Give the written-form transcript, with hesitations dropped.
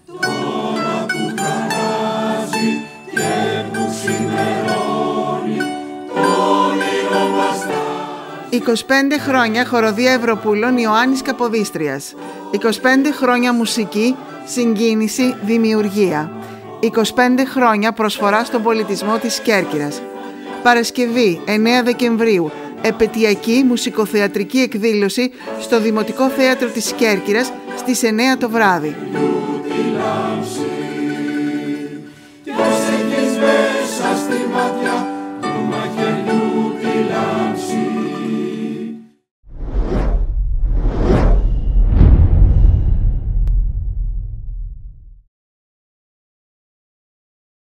Τώρα που χαράζει και που ξημερώνει, το όνειρο βαστάζει. 25 χρόνια χοροδία Ευρωπούλων Ιωάννης Καποδίστριας. 25 χρόνια μουσική, συγκίνηση, δημιουργία. 25 χρόνια προσφορά στον πολιτισμό της Κέρκυρας. Παρασκευή 9 Δεκεμβρίου, επετειακή μουσικοθεατρική εκδήλωση στο Δημοτικό Θέατρο της Κέρκυρας στις 9 το βράδυ.